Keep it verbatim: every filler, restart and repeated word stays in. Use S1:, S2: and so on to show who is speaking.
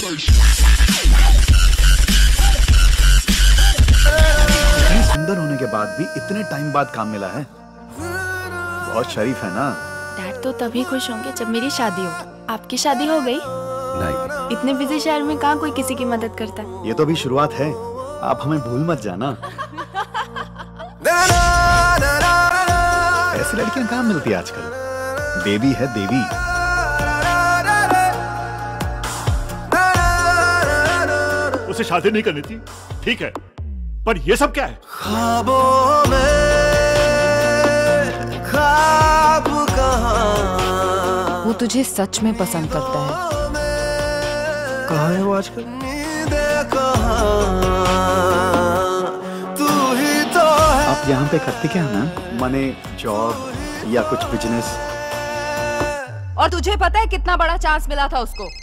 S1: इतनी सुंदर होने के बाद भी इतने टाइम बाद काम मिला है, बहुत शरीफ है ना।
S2: डैड तो तभी खुश होंगे जब मेरी शादी हो। आपकी शादी हो गई?
S1: नहीं।
S2: इतने बिजी शहर में कहाँ कोई किसी की मदद करता है।
S1: ये तो अभी शुरुआत है, आप हमें भूल मत जाना। ऐसी लड़कियां कहाँ मिलती है आजकल, देवी है देवी।
S3: उसे शादी नहीं करनी थी, ठीक है, पर ये सब क्या है?
S4: ख्वाबों में ख्वाब कहाँ,
S5: वो तुझे सच में पसंद करता है।
S4: कहाँ है वो आजकल? कहाँ तू ही तो है।
S1: आप यहाँ पे करते क्या है मैम? मने जॉब या कुछ बिजनेस?
S5: और तुझे पता है कितना बड़ा चांस मिला था उसको?